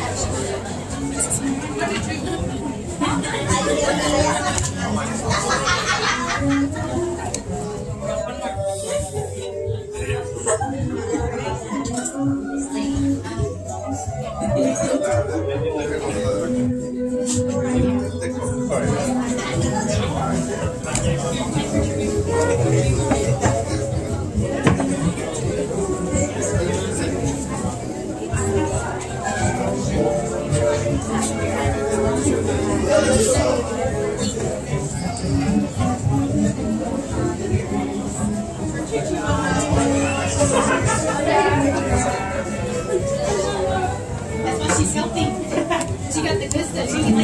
That's why she's healthy. She got the good stuff.